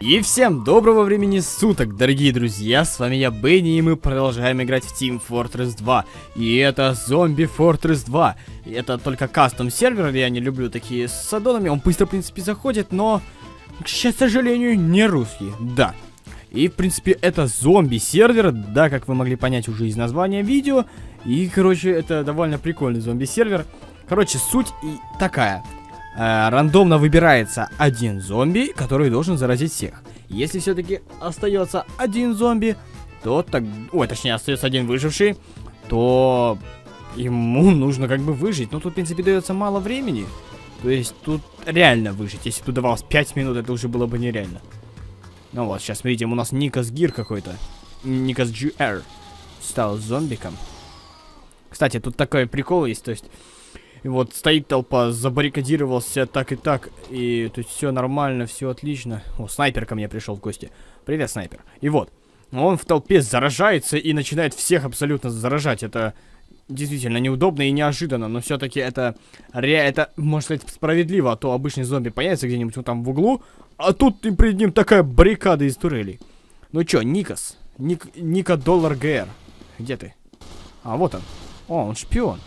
И всем доброго времени суток, дорогие друзья, с вами я, Бенни, и мы продолжаем играть в Team Fortress 2. И это Zombie Fortress 2. И это только кастом сервер, я не люблю такие с аддонами, он быстро, в принципе, заходит, но, к сожалению, не русский, да. И, в принципе, это зомби сервер, да, как вы могли понять уже из названия видео. И, короче, это довольно прикольный зомби сервер. Короче, суть и такая. Рандомно выбирается один зомби, который должен заразить всех. Если все-таки остается один зомби, то точнее, остается один выживший, то ему нужно как бы выжить. Но тут, в принципе, дается мало времени. То есть тут реально выжить. Если тут давалось 5 минут, это уже было бы нереально. Ну вот, сейчас смотрите, у нас Никас Гир какой-то. Никас GR стал зомбиком. Кстати, тут такой прикол есть, то есть... И вот стоит толпа, забаррикадировался так и так, и то есть все нормально, все отлично. О, снайпер ко мне пришел в гости. Привет, снайпер. И вот, он в толпе заражается и начинает всех абсолютно заражать. Это действительно неудобно и неожиданно, но все-таки это, можно сказать, справедливо. А то обычный зомби появится где-нибудь вот там в углу, а тут перед ним такая баррикада из турелей. Ну чё, Никас? Ника Доллар ГР. Где ты? А, вот он. О, он шпион.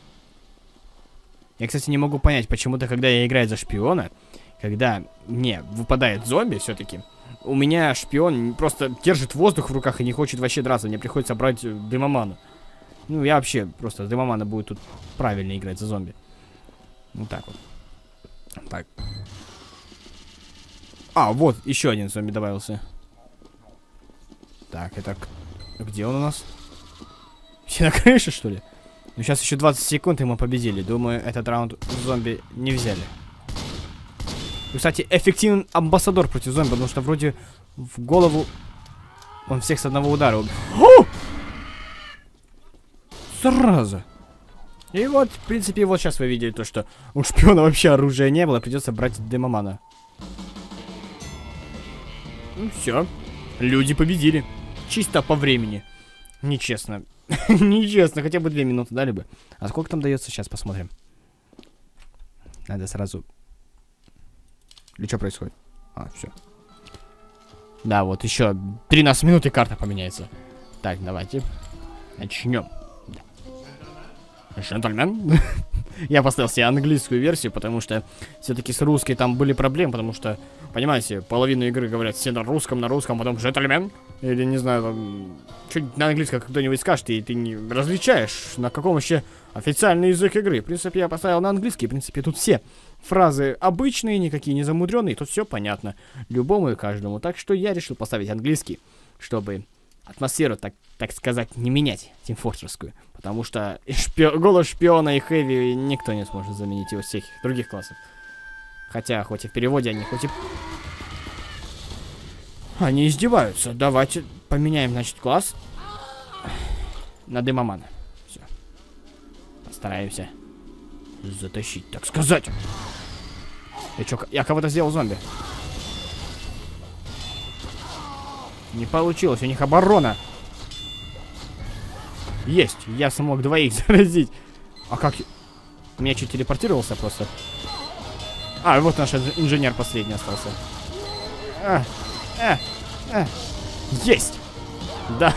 Я, кстати, не могу понять, почему-то, когда я играю за шпиона, когда мне выпадает зомби все-таки, у меня шпион просто держит воздух в руках и не хочет вообще драться. Мне приходится брать дымоману. Ну, я вообще просто дымомана будет тут правильно играть за зомби. Вот так вот. Так. А, вот, еще один зомби добавился. Так, это... Где он у нас? Все на крыше, что ли? Ну, сейчас еще 20 секунд, и мы победили. Думаю, этот раунд зомби не взяли. И, кстати, эффективный амбассадор против зомби, потому что вроде в голову он всех с одного удара убил. О! Зараза! И вот, в принципе, вот сейчас вы видели то, что у шпиона вообще оружия не было, придется брать дымомана. Ну, все. Люди победили. Чисто по времени. Нечестно. Нечестно, хотя бы 2 минуты дали бы. А сколько там дается? Сейчас посмотрим. Надо сразу... Или что происходит? А, все. Да, вот еще 13 минут и карта поменяется. Так, давайте. Начнем. Джентльмен. Я поставил себе английскую версию, потому что все-таки с русской там были проблемы, потому что, понимаете, половину игры говорят все на русском, потом джентльмен. Или, не знаю, там, чуть на английском кто-нибудь скажет, и ты не различаешь, на каком вообще официальный язык игры. В принципе, я поставил на английский, в принципе, тут все фразы обычные, никакие не замудренные, тут все понятно любому и каждому. Так что я решил поставить английский, чтобы атмосферу, так сказать, не менять, Team Fortress'скую. Потому что голос шпиона и Хэви никто не сможет заменить его всех других классов. Хотя, хоть и в переводе они, хоть и... Они издеваются. Давайте поменяем, значит, класс на дымомана. Все. Постараемся затащить, так сказать. Я кого-то сделал зомби. Не получилось, у них оборона. Есть, я смог 2 заразить. А как? У меня чуть телепортировался просто. А, вот наш инженер последний остался. Есть! Да.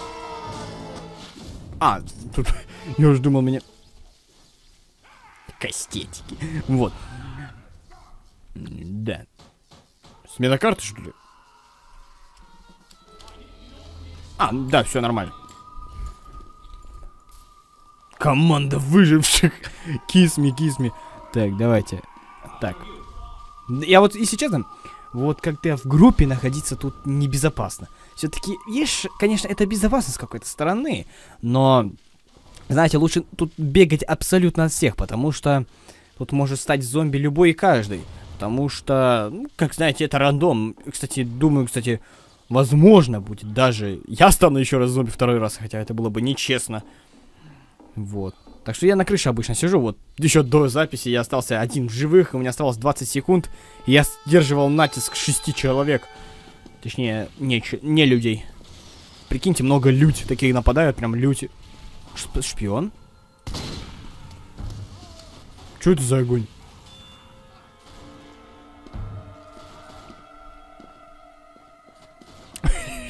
А, тут... Я уже думал, меня... Кастетики. Вот. Да. Смена карты, что ли? А, да, все нормально. Команда выживших. Кисми. Так, давайте. Так. Я вот, если честно, вот когда в группе находиться тут небезопасно. Все-таки, есть, конечно, это безопасно с какой-то стороны, но, знаете, лучше тут бегать абсолютно от всех, потому что тут может стать зомби любой и каждый. Потому что, ну, как знаете, это рандом. Кстати, думаю, возможно будет даже... Я стану еще раз зомби 2-й раз, хотя это было бы нечестно. Вот. Так что я на крыше обычно сижу, вот еще до записи я остался один в живых, у меня оставалось 20 секунд, и я сдерживал натиск 6 человек. Точнее, не людей. Прикиньте, много людей таких нападают, прям люди. Шпион? Что это за огонь?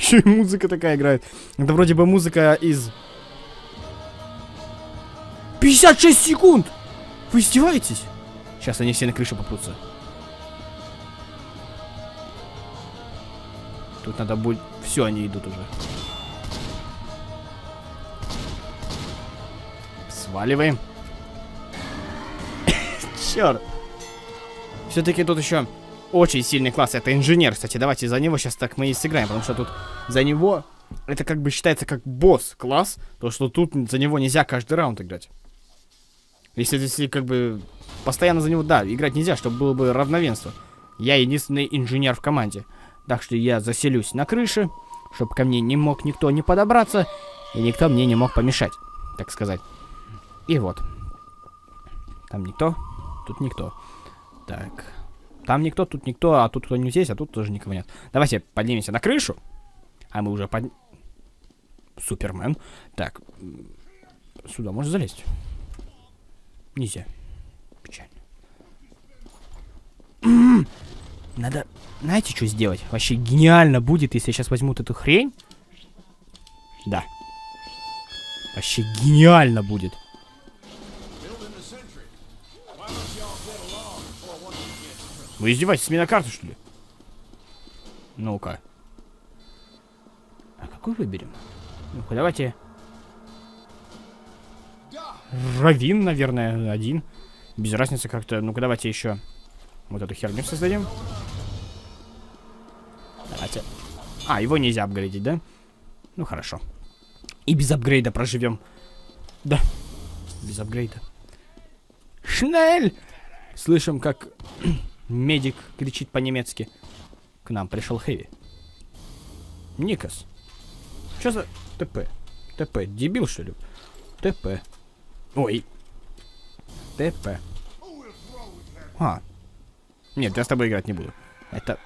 Еще и музыка такая играет. Это вроде бы музыка из... 56 секунд! Вы издеваетесь? Сейчас они все на крышу попрутся. Тут надо будет... Все, они идут уже. Сваливаем. Черт. Все-таки тут еще очень сильный класс. Это инженер, кстати. Давайте за него сейчас так мы и сыграем. Потому что тут за него... Это как бы считается как босс-класс. То, что тут за него нельзя каждый раунд играть. Если как бы постоянно за него, да, играть нельзя, чтобы было бы равновенство. Я единственный инженер в команде. Так что я заселюсь на крыше, чтобы ко мне не мог никто не подобраться. И никто мне не мог помешать, так сказать. И вот. Там никто, тут никто. Так. Там никто, тут никто, а тут кто-нибудь есть, а тут тоже никого нет. Давайте поднимемся на крышу. А мы уже под... Супермен. Так. Сюда можно залезть? Нельзя. Печально. Надо... Знаете, что сделать? Вообще гениально будет, если сейчас возьмут эту хрень. Да. Вообще гениально будет. Вы издеваетесь с меня на карту, что ли? Ну-ка. А какой выберем? Ну-ка, давайте... Равин, наверное, один. Без разницы как-то. Ну-ка, давайте еще вот эту херню создадим. Давайте. А, его нельзя апгрейдить, да? Ну, хорошо. И без апгрейда проживем. Да. Без апгрейда. Шнель! Слышим, как медик кричит по-немецки. К нам пришел Хэви. Никас. Что за ТП? ТП. Дебил, что ли? ТП. Ой. ТП. А. Нет, я с тобой играть не буду. Это...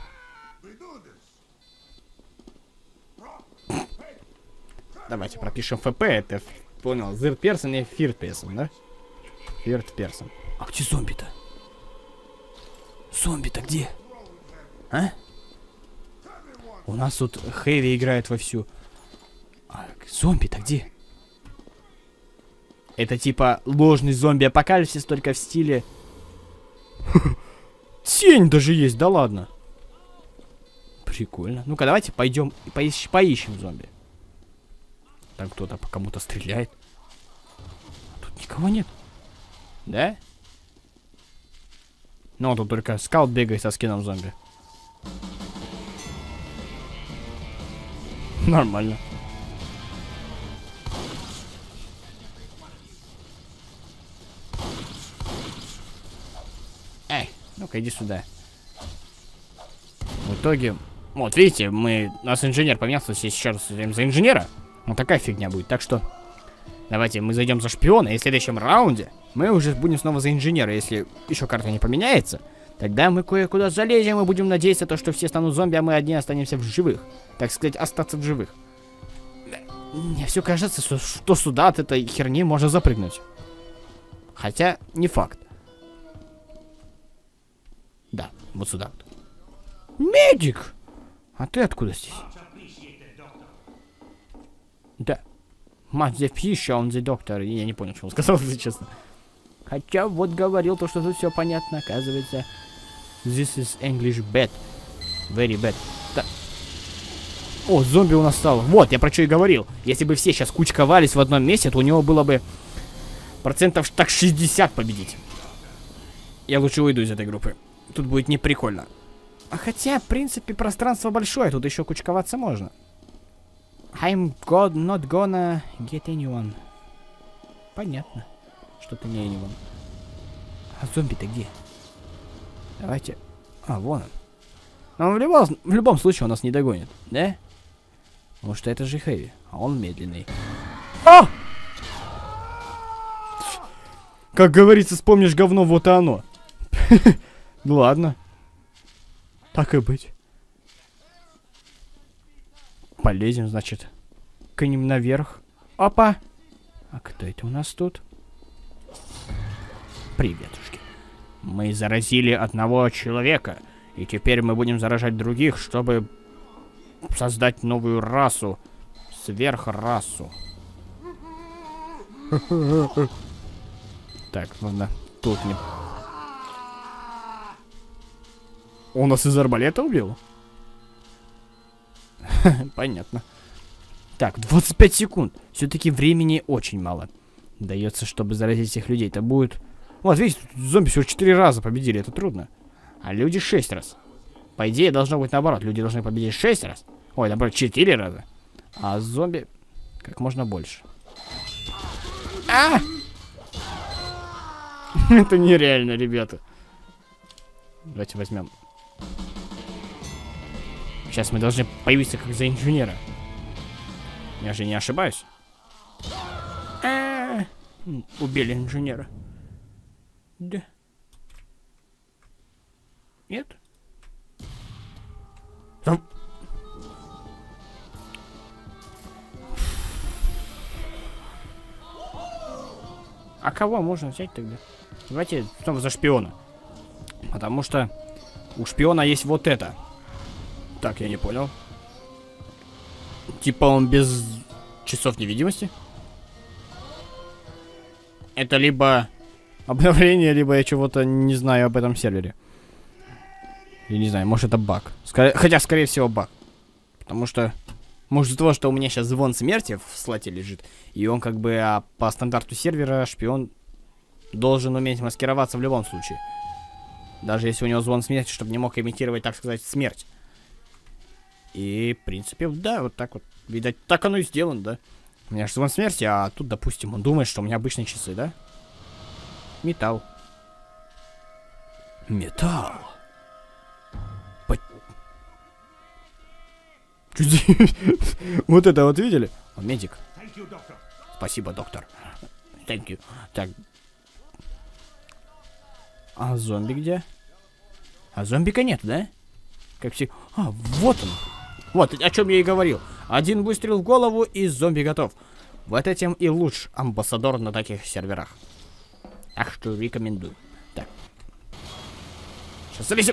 Давайте пропишем ФП. Это, понял, third person и third person, да? Third person. А где зомби-то? Зомби-то где? А? У нас тут Хэви играет вовсю. А зомби-то где? Это типа ложный зомби-апокалипсис, только в стиле... Тень даже есть, да ладно. Прикольно. Ну-ка, давайте пойдем и поищем зомби. Там кто-то по кому-то стреляет. Тут никого нет. Да? Ну, тут только скаут бегает со скином зомби. Нормально. Эй, ну-ка иди сюда. В итоге... Вот, видите, у нас инженер поменялся, если еще раз идем за инженера. Вот такая фигня будет, так что... Давайте мы зайдем за шпиона, и в следующем раунде мы уже будем снова за инженера. Если еще карта не поменяется, тогда мы кое-куда залезем и будем надеяться, то, что все станут зомби, а мы одни останемся в живых. Так сказать, остаться в живых. Мне все кажется, что сюда от этой херни можно запрыгнуть. Хотя, не факт. Да, вот сюда. Медик! А ты откуда здесь? Да. Мать the fish, он the doctor. Я не понял, что он сказал, если честно. Хотя вот говорил то, что тут все понятно, оказывается. This is English bad. Very bad. Да. О, зомби у нас стало. Вот, я про что и говорил. Если бы все сейчас кучковались в одном месте, то у него было бы процентов так 60 победить. Я лучше уйду из этой группы. Тут будет не прикольно. А хотя, в принципе, пространство большое, тут еще кучковаться можно. I'm not gonna get anyone. Понятно, что ты не anyone. А зомби-то где? Давайте. А, вон он. Но в любом случае он нас не догонит, да? Потому что это же Хэви, а он медленный. А! Как говорится, вспомнишь говно, вот и оно. Ну ладно. Так и быть. Полезем, значит, к ним наверх. Опа! А кто это у нас тут? Приветушки. Мы заразили одного человека, и теперь мы будем заражать других, чтобы Создать новую расу. Сверхрасу. Так, ладно. Тут не... Он нас из арбалета убил? Понятно. Так, 25 секунд. Все-таки времени очень мало. Дается, чтобы заразить всех людей. Это будет... Вот, видите, зомби всего 4 раза победили. Это трудно. А люди 6 раз. По идее, должно быть наоборот. Люди должны победить 6 раз. Ой, наоборот, 4 раза. А зомби как можно больше. А! Это нереально, ребята. Давайте возьмем. Сейчас мы должны появиться как за инженера. Я же не ошибаюсь. Убили инженера. Да. Нет? Там... А кого можно взять тогда? Давайте снова за шпиона. Потому что у шпиона есть вот это. Так, я не понял. Типа он без часов невидимости? Это либо обновление, либо я чего-то не знаю об этом сервере. Я не знаю, может это баг. Хотя, скорее всего, баг. Потому что, может из-за того, что у меня сейчас звон смерти в слоте лежит, и он как бы по стандарту сервера шпион должен уметь маскироваться в любом случае. Даже если у него звон смерти, чтобы не мог имитировать, так сказать, смерть. И, в принципе, да, вот так вот. Видать, так оно и сделано, да. У меня же звон смерти, а тут, допустим, он думает, что у меня обычные часы, да? Металл. Металл. Вот это вот видели? Он медик. Спасибо, доктор. Thank you. Так. А зомби где? А зомбика нет, да? Как все... А, вот он. Вот, о чем я и говорил. Один выстрел в голову, и зомби готов. Вот этим и лучший амбассадор на таких серверах. Так что рекомендую. Так. Сейчас залезем.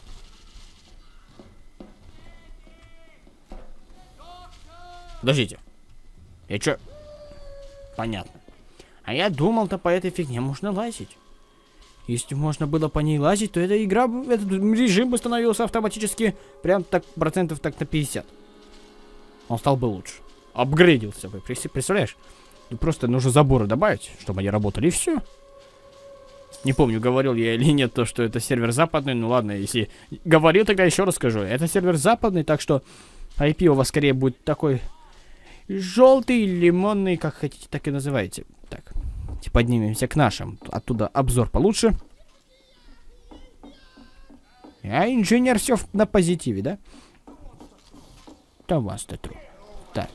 Подождите. Я чё? Понятно. А я думал-то по этой фигне можно лазить. Если можно было по ней лазить, то эта игра, этот режим бы становился автоматически прям так процентов так на 50. Он стал бы лучше. Апгрейдился бы, представляешь? Ну, просто нужно заборы добавить, чтобы они работали, и все. Не помню, говорил я или нет, то, что это сервер западный. Ну ладно, если говорил, тогда еще раз скажу. Это сервер западный, так что IP у вас скорее будет такой желтый, лимонный, как хотите, так и называйте. Так, поднимемся к нашим. Оттуда обзор получше. А инженер все на позитиве, да? Там вас-то тру. Так.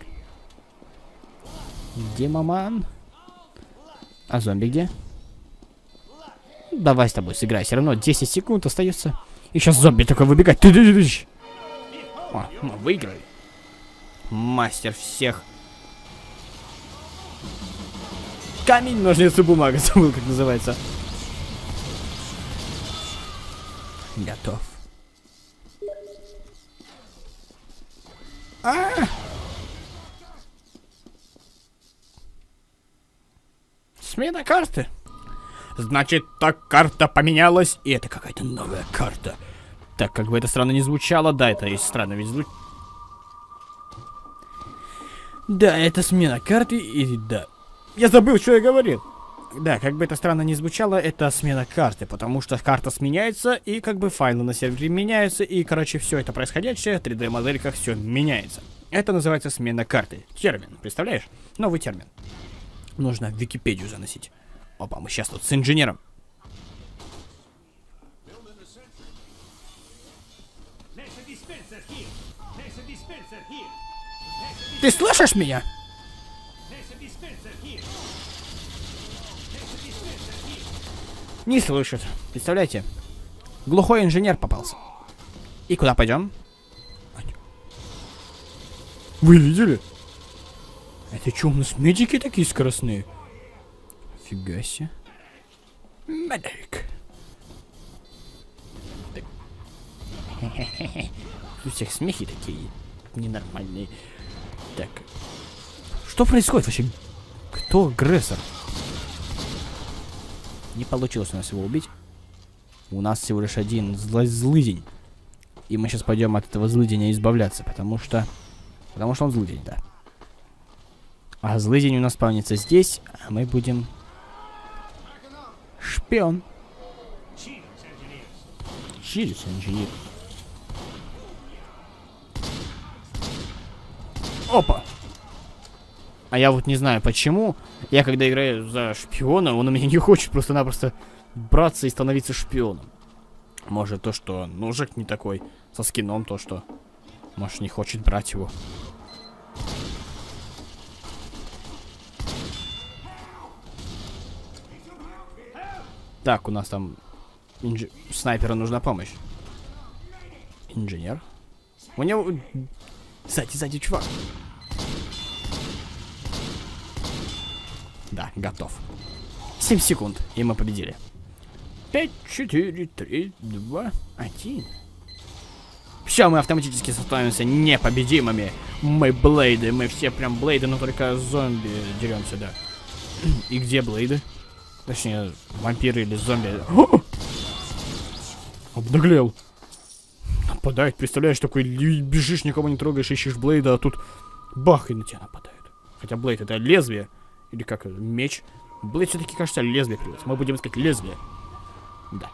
Где маман? А зомби где? Давай с тобой сыграй. Все равно 10 секунд остается. И сейчас зомби такой выбегать. О, мы выиграли. Мастер всех. Камень, ножницы, бумага. Забыл, как называется. Готов. Смена карты. Значит, так карта поменялась, и это какая-то новая карта. Так, как бы это странно не звучало, да, это и странно ведь звучит. Да, это смена карты, и да. Я забыл, что я говорил. Да, как бы это странно не звучало, это смена карты, потому что карта сменяется, и как бы файлы на сервере меняются, и, короче, все это происходящее в 3D-модельках все меняется. Это называется смена карты. Термин, представляешь? Новый термин. Нужно в Википедию заносить. Опа, мы сейчас тут с инженером. Ты слышишь меня? Не слышит. Представляете? Глухой инженер попался. И куда пойдем? Вы видели? Это что, у нас медики такие скоростные? Фига себе. Медик. У всех смехи такие. ненормальный. Так. Что происходит вообще? Кто агрессор? Не получилось у нас его убить. У нас всего лишь один злыдень. И мы сейчас пойдем от этого злыденя избавляться, потому что он злыдень, да. А злыдень у нас спавнится здесь, а мы будем... Шпион. Через инженер. Опа! А я вот не знаю почему. Я когда играю за шпиона, он у меня не хочет просто-напросто браться и становиться шпионом. Может то, что ножик не такой. Со скином то, что... Может не хочет брать его. Так, у нас там... Снайперу нужна помощь. Инженер. У него... Сзади, чувак. Да, готов. 7 секунд, и мы победили. 5, 4, 3, 2, 1. Все, мы автоматически становимся непобедимыми. Мы блейды, мы все прям блейды, но только зомби деремся, да. И где блейды? Точнее, вампиры или зомби. О! Обнаглел. Нападает, представляешь, такой бежишь, никого не трогаешь, ищешь блейда, а тут бах, и на тебя нападают. Хотя блейд это лезвие. Или как, меч. Блейд все-таки, кажется, лезвие придется. Мы будем искать лезвие. Да.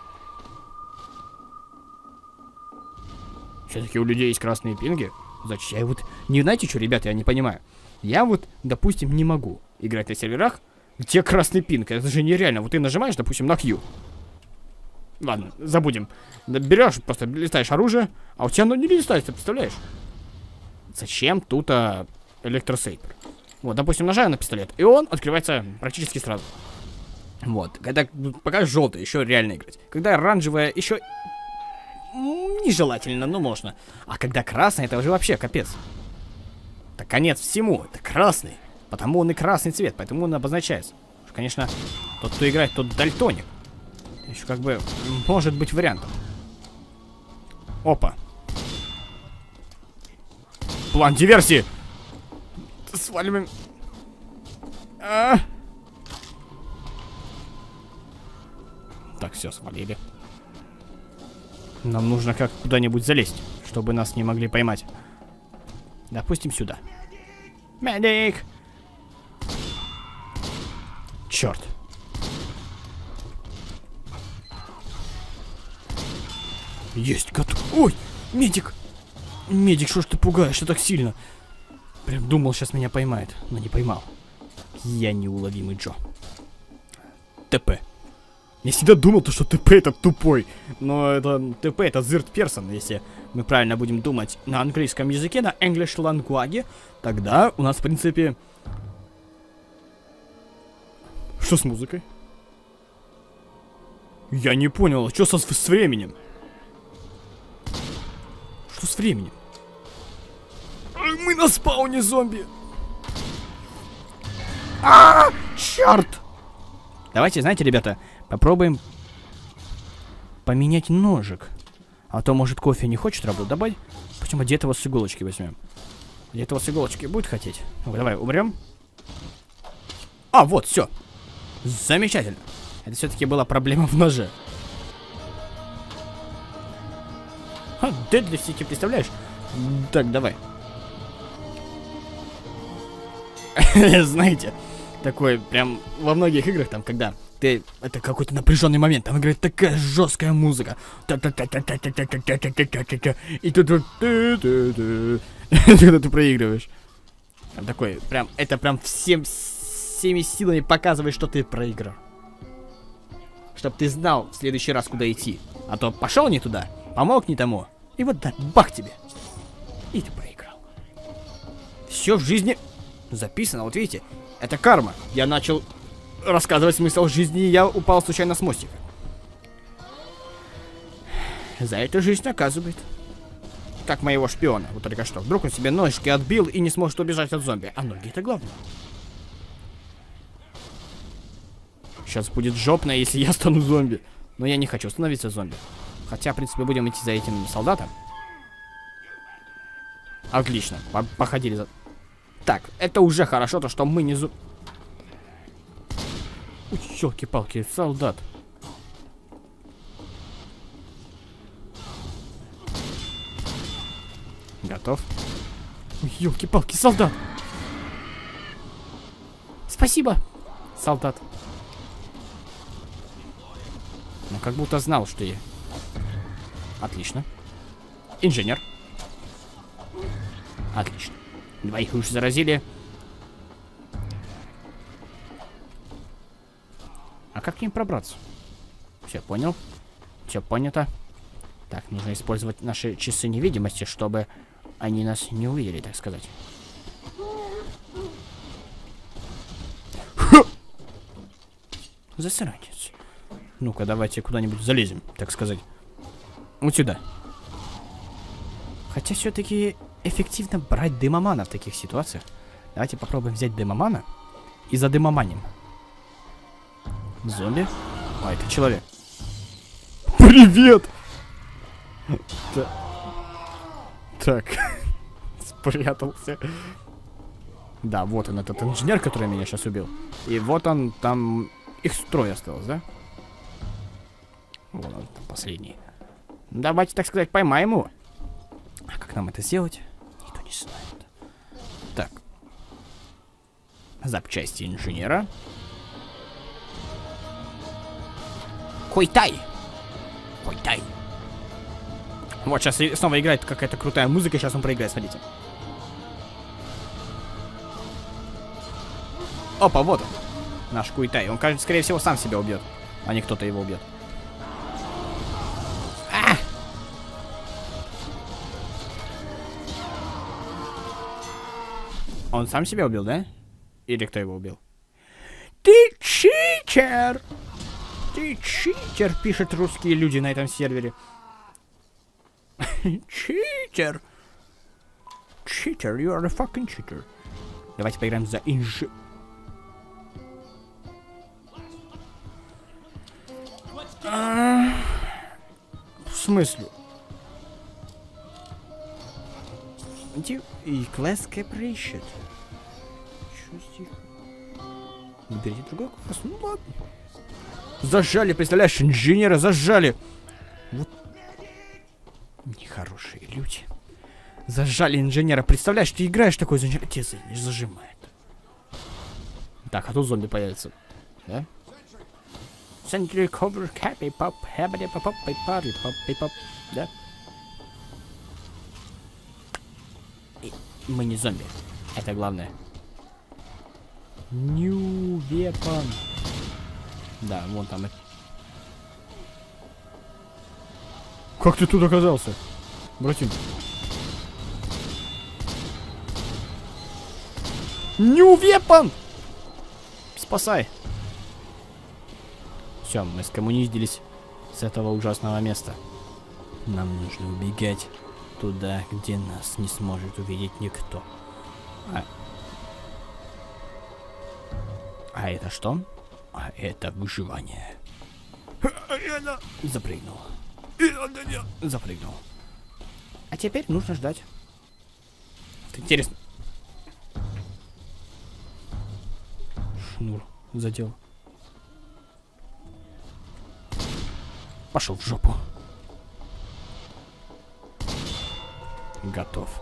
Все-таки у людей есть красные пинги. Зачем? Я вот... Не знаете что, ребята, я не понимаю. Я вот, допустим, не могу играть на серверах, где красный пинг. Это же нереально. Вот ты нажимаешь, допустим, на Q. Ладно, забудем. Берешь, просто листаешь оружие, а у тебя оно не листается, представляешь? Зачем тут электросейпер? Вот, допустим, нажимаю на пистолет, и он открывается практически сразу. Вот, когда пока желтый, еще реально играть. Когда оранжевая, еще нежелательно, но можно. А когда красный, это уже вообще капец. Это конец всему, это красный. Потому он и красный цвет, поэтому он обозначается. Конечно, тот, кто играет, тот дальтоник. Еще как бы может быть вариантом. Опа. План диверсии. Сваливаем. Так, все, свалили. Нам нужно как куда-нибудь залезть, чтобы нас не могли поймать. Допустим, сюда. Медик! Черт. Есть, готов. Ой, медик! Медик, что ж ты пугаешь так сильно? Прям думал, сейчас меня поймает, но не поймал. Я неуловимый Джо. ТП. Я всегда думал, что ТП это тупой. Но это ТП это third person, если мы правильно будем думать на английском языке, на English language. Тогда у нас, в принципе... Что с музыкой? Я не понял, что с временем? Что с временем? Мы на спауне зомби. Черт! Давайте, знаете, ребята, попробуем поменять ножик. А то, может, кофе не хочет работать. Давай, почему одетого с иголочки возьмем. Одетого с иголочки будет хотеть. Ну, давай, умрем. А, вот, все. Замечательно. Это все-таки была проблема в ноже. Дедли всякие, представляешь? Так, давай. Знаете, такой прям во многих играх, там, когда ты... Это какой-то напряженный момент, там играет такая жесткая музыка. И тут... Когда ты проигрываешь. Там такой, прям, это прям всеми силами показывает, что ты проиграл. Чтоб ты знал в следующий раз, куда идти. А то пошел не туда, помог не тому. И вот так, бах тебе. И ты проиграл. Все в жизни записано, вот видите. Это карма. Я начал рассказывать смысл жизни, и я упал случайно с мостика. За это жизнь наказывает. Как моего шпиона, вот только что. Вдруг он себе ножки отбил и не сможет убежать от зомби. А ноги это главное. Сейчас будет жопно, если я стану зомби. Но я не хочу становиться зомби. Хотя, в принципе, будем идти за этим солдатом. Отлично. Походили за... Так, это уже хорошо, то что мы не... Ёлки-палки, солдат. Готов. Ёлки-палки, солдат. Спасибо, солдат. Ну, как будто знал, что я... Отлично. Инженер. Отлично. Двоих уж заразили. А как к ним пробраться? Все понял. Все понято. Так, нужно использовать наши часы невидимости, чтобы они нас не увидели, так сказать. Засранец. Ну-ка, давайте куда-нибудь залезем, так сказать. Вот сюда. Хотя все-таки эффективно брать дымомана в таких ситуациях. Давайте попробуем взять дымомана и задымоманим. Зомби? А, это человек. Привет! Так. Спрятался. Да, вот он, этот инженер, который меня сейчас убил. И вот он, там... Их трое осталось, да? Вот он, там последний. Давайте, так сказать, поймаем его. А как нам это сделать? Никто не знает. Так. Запчасти инженера. Хуйтай! Хуйтай! Вот, сейчас снова играет какая-то крутая музыка, сейчас он проиграет, смотрите. Опа, вот он. Наш Куйтай. Он, кажется, скорее всего, сам себя убьет, а не кто-то его убьет. А! Он сам себя убил, да? Или кто его убил? Ты читер! Ты читер, пишут русские люди на этом сервере. Читер! Читер, you are a fucking cheater. Давайте поиграем за инж... В смысле? И класс капрейшит. Чё здесь? Выберите другой класс. Ну ладно. Зажали, представляешь, инженера зажали. Вот. Нехорошие люди. Зажали инженера. Представляешь, ты играешь такой инженер. Тебе не зажимает. Так, а тут зомби появится. Да? Sentry cover happy pop, happy pop, party pop, да? И мы не зомби. Это главное. New weapon. Да, вон там. Как ты тут оказался, братин? New weapon! Спасай. Все, мы скоммуниздились с этого ужасного места. Нам нужно убегать туда, где нас не сможет увидеть никто. А это что? А это выживание. Запрыгнул. Запрыгнул. А теперь нужно ждать. Интересно. Шнур задел. Пошел в жопу. Готов.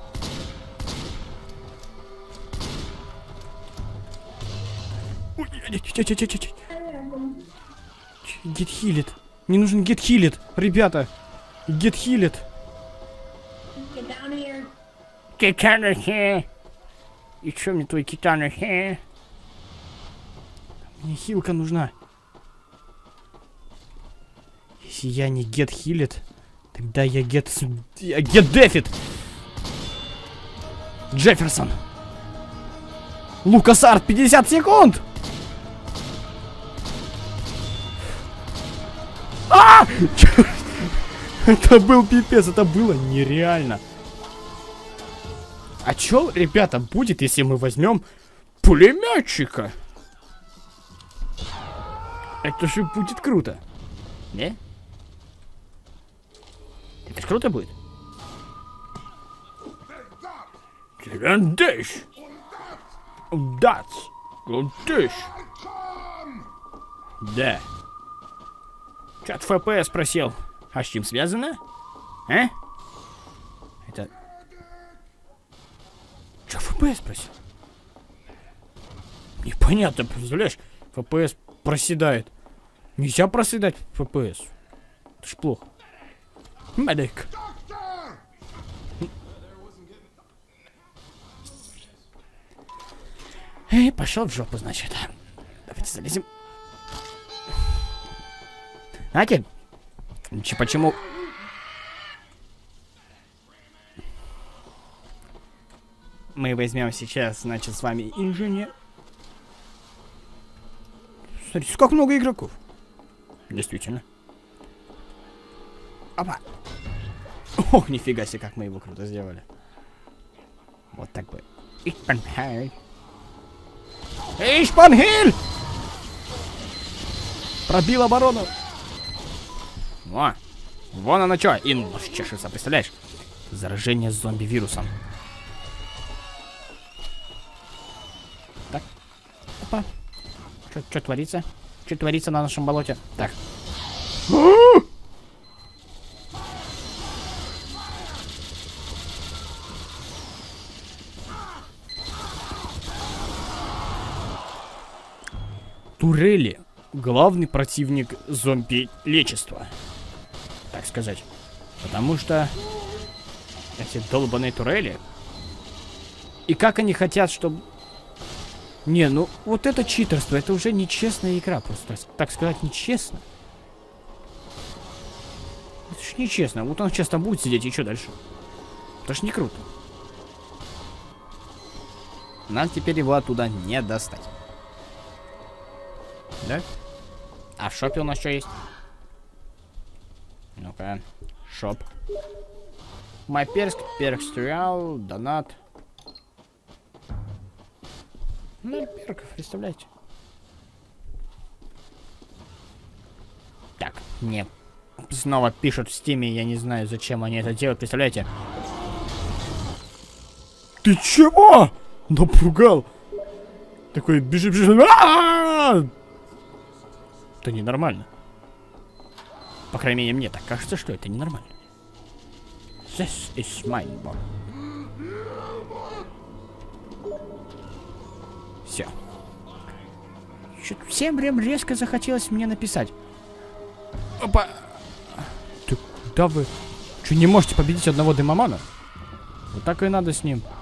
Гетхилит. Не нужен гетхилит, ребята. Гетхилит. Китана хе. И чё мне твой китана хе? Мне хилка нужна. Если я не гетхилит, тогда я гетдефит. Джефферсон. Лукасарт, 50 секунд. А! Это был пипец, это было нереально. А чё, ребята, будет, если мы возьмем пулеметчика? Это же будет круто. Не? Это ж круто будет. Глядишь. Дать. Глядишь. Да. Чё-то FPS просел. А с чем связано? А? Это... Чё FPS просил? Непонятно, представляешь? FPS проседает. Нельзя проседать FPS. Это ж плохо. Медик. Эй, пошел в жопу, значит. Давайте залезем. Аки? Почему? Мы возьмем сейчас, значит, с вами инженер. Смотрите, как много игроков. Действительно. Опа. Ох, нифига себе, как мы его круто сделали. Вот так бы. Ишпанхель. Ишпанхель! Пробил оборону. О, вон оно чё. И нож чешется, представляешь? Заражение зомби-вирусом. Так. Опа. Что творится? Что творится на нашем болоте? Так. Турели. Главный противник зомби-лечества. Так сказать. Потому что эти долбаные турели. И как они хотят, чтобы... Не, ну вот это читерство. Это уже нечестная игра. Просто, так сказать, нечестно. Это ж нечестно. Вот он сейчас там будет сидеть и что дальше? Это ж не круто. Нам теперь его оттуда не достать. Да? А в шопе у нас что есть? Ну-ка. Шоп. Майперск, перкстриал, донат. 0 перков, представляете? Так, мне снова пишут в стиме, я не знаю, зачем они это делают, представляете? Ты чего? Напугал. Такой бежит. Это ненормально. По крайней мере, мне так кажется, что это ненормально. This is mine, boy. Все. Что-то всем прям резко захотелось мне написать. Опа! Ты куда вы? Что, не можете победить одного демомана? Вот так и надо с ним.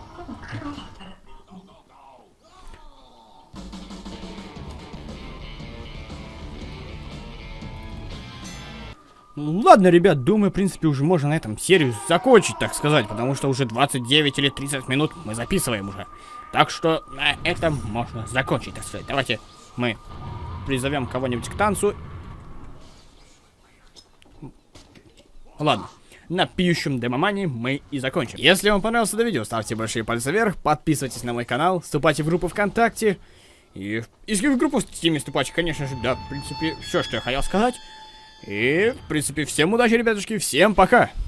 Ну ладно, ребят, думаю, в принципе, уже можно на этом серию закончить, так сказать, потому что уже 29 или 30 минут мы записываем уже. Так что на этом можно закончить, так сказать. Давайте мы призовем кого-нибудь к танцу. Ладно, на пьющем демомане мы и закончим. Если вам понравилось это видео, ставьте большие пальцы вверх, подписывайтесь на мой канал, вступайте в группу ВКонтакте. И если в группу в Steam вступать, конечно же, да, в принципе, все, что я хотел сказать. И, в принципе, всем удачи, ребятушки, всем пока!